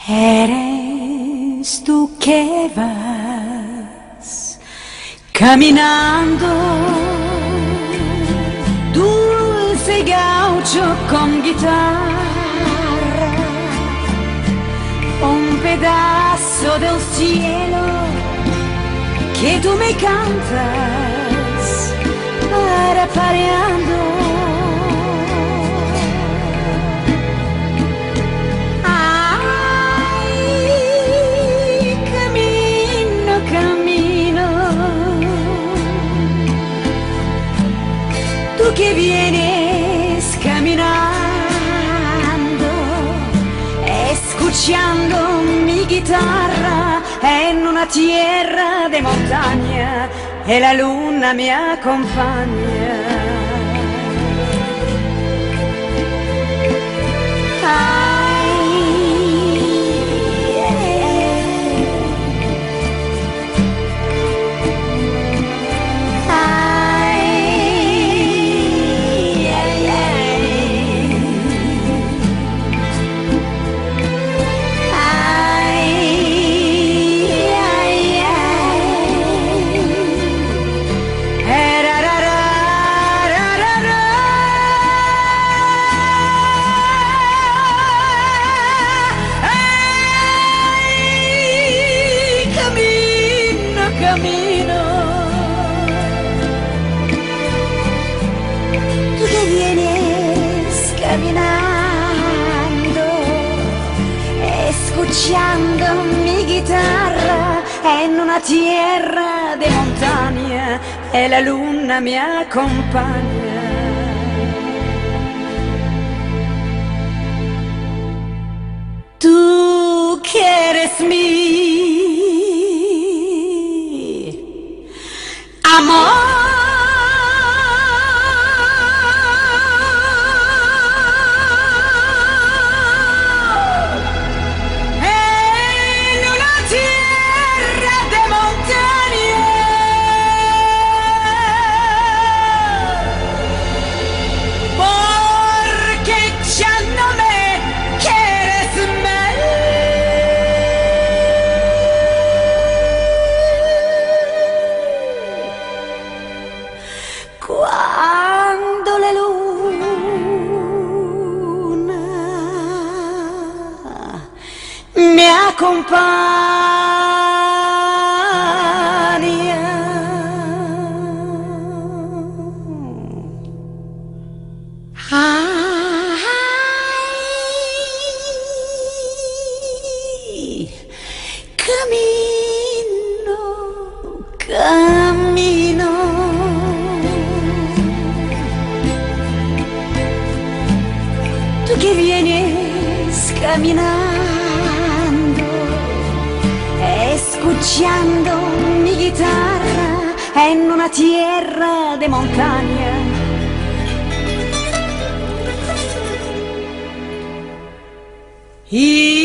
Eres tú que vas caminando, dulce gaucho con guitarra, un pedazo del cielo que tú me cantas parpadeando. Tú que vienes caminando, escuchando mi guitarra en una tierra de montaña y la luna me acompaña. Camino, tú que vienes caminando, escuchando mi guitarra en una tierra de montaña y la luna me acompaña. Tú que eres mi amor, en una tierra de montaña, porque ya no me quieres más. Quando la luna mi accompagna, cammino, cammino. Tú que vienes caminando, escuchando mi guitarra en una tierra de montaña. Y